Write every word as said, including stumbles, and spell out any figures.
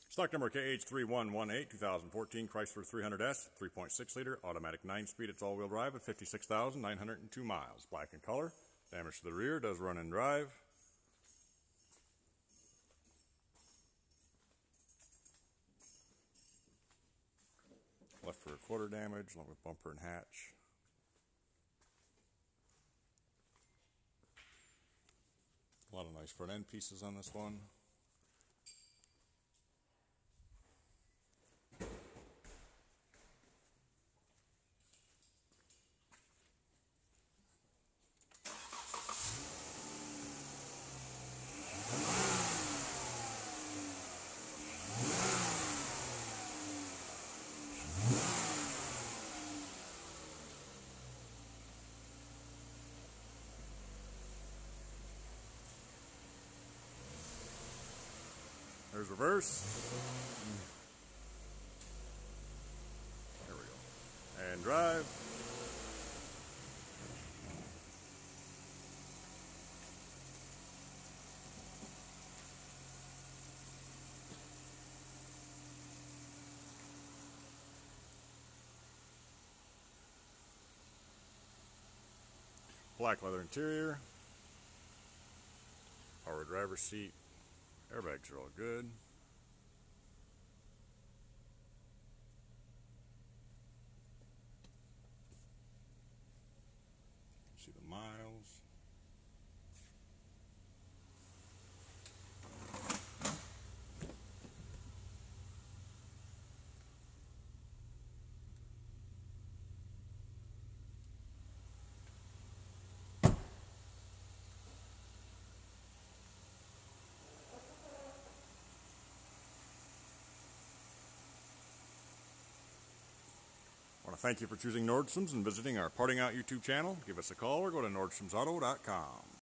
Stock number K H three one one eight, two thousand fourteen Chrysler three hundred S, three point six liter, automatic nine speed. It's all-wheel drive at fifty-six thousand nine hundred two miles. Black in color. Damage to the rear. Does run and drive. Left rear quarter damage, along with bumper and hatch. A lot of nice front end pieces on this one. There's reverse. There we go. And drive. Black leather interior. Power driver's seat. Airbags are all good. See the miles. I want to thank you for choosing Nordstrom's and visiting our Parting Out YouTube channel. Give us a call or go to Nordstrom's Auto dot com.